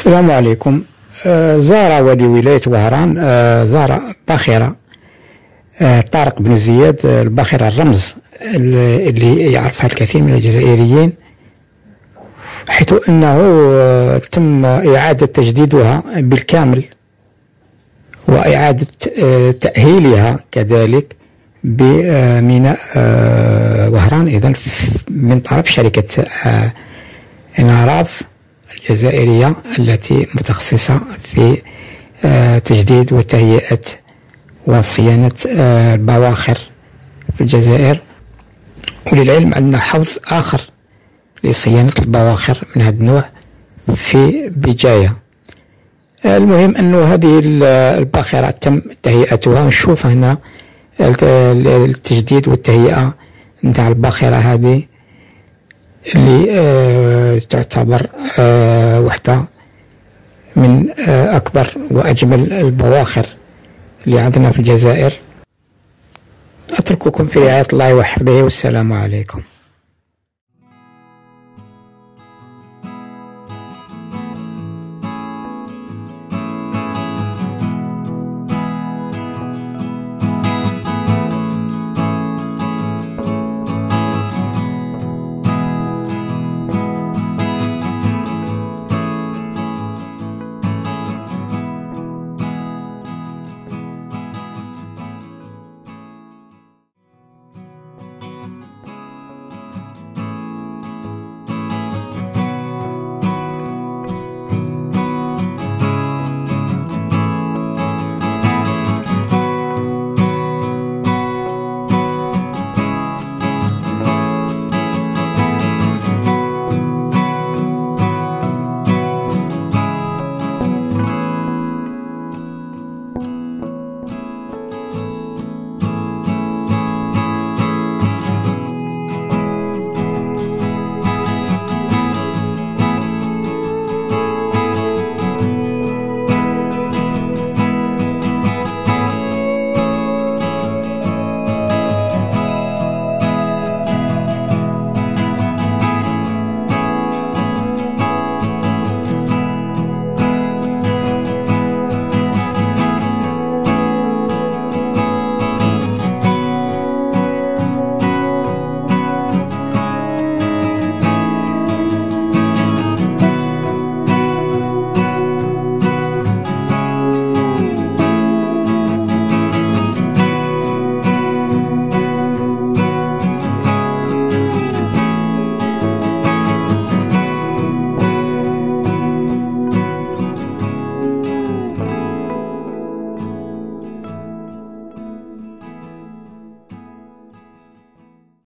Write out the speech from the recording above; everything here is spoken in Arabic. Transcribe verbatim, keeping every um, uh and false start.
السلام عليكم. آه، زار ولي ولاية وهران آه، زار باخرة آه، طارق بن زياد آه، الباخرة الرمز اللي يعرفها الكثير من الجزائريين، حيث أنه آه، تم إعادة تجديدها بالكامل وإعادة آه، تأهيلها كذلك بميناء آه، وهران، إذن من طرف شركة آه، انعراف الجزائرية التي متخصصة في تجديد وتهيئة وصيانة البواخر في الجزائر. وللعلم عندنا حوض آخر لصيانة البواخر من هذا النوع في بجاية. المهم أنه هذه الباخرة تم تهيئتها، نشوف هنا التجديد والتهيئة نتاع الباخرة هذه اللي آه تعتبر آه وحدة من آه أكبر وأجمل البواخر اللي عندنا في الجزائر. أترككم في رعاية الله وحفظه، والسلام عليكم.